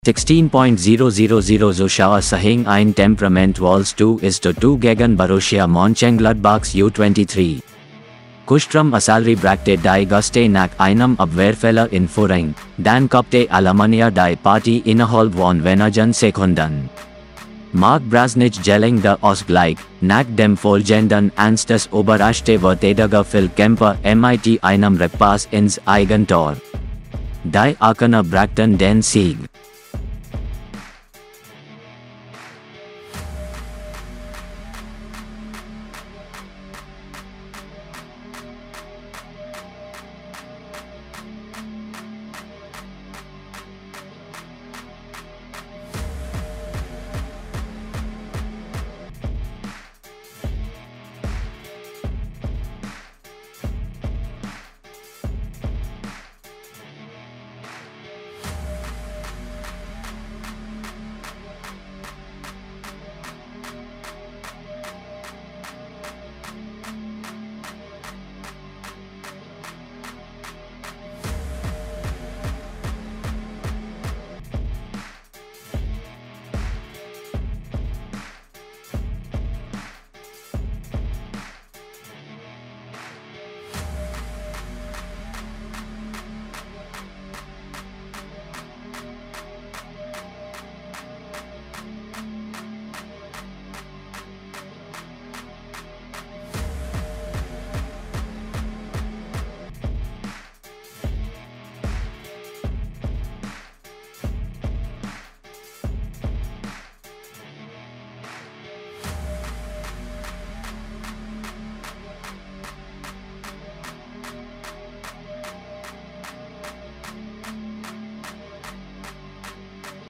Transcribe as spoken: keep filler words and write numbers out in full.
sechzehn tausend Zuschauer sahen ein temperamentvolles zwei zu zwei gegen Borussia Mönchengladbachs U twenty-three. Kushhtrim Assallari brachte die Gäste nach einem Abwehrfehler in Führung, dann kippte Alemannia die Partie innerhalb von wenigen Sekunden. Marc Brasnic gelang der Ausgleich, nach dem folgenden Anstoß überraschte Verteidiger Phil Kemper mit einem Repass ins Eigentor. Die Aachener brachten den Sieg.